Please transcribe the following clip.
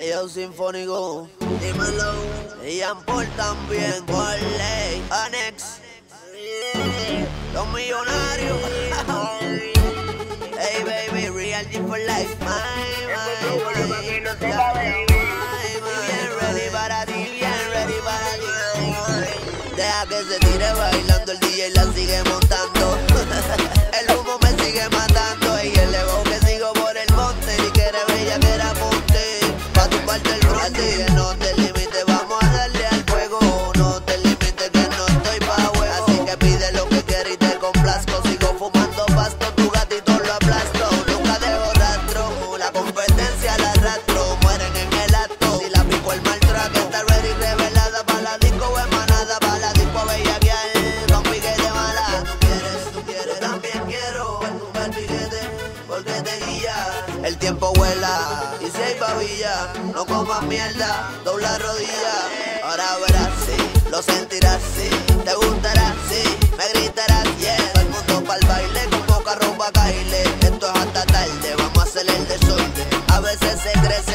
Yo Sinfónico, dímelo. Ian Paul también, por ley. Anex, los millonarios. Hey baby, real G for life. Bien ready para ti, bien ready para ti. Deja que se tire bailando, el DJ la sigue montando. El humo me sigue matando. Y el ego que sigo por el monte. Y que eres bella, que era ponte. Pa' tu parte el bronce. Así que no te limites, vamos a darle al fuego. No te limites que no estoy pa' huevo. Así que pide lo que quieras y te complazco. Sigo fumando pasto, tu gatito lo aplasto. Nunca dejo rastro, la competencia la arrastro. Mueren en el acto, si la pico el mal track. Está ready revelada pa' la disco o emanada. Pa' la disco a bellaquear, con piquete mala. Tú quieres, también quiero tumbar piquete, porque te guía. El tiempo vuela, y si hay babilla, no comas mierda, dobla rodilla. Ahora verás, sí, lo sentirás, sí, te gustará, sí, me gritarás, yeah. Todo el mundo pa'l baile, con poca ropa caile. Esto es hasta tarde, vamos a hacer el desorden. A veces se crece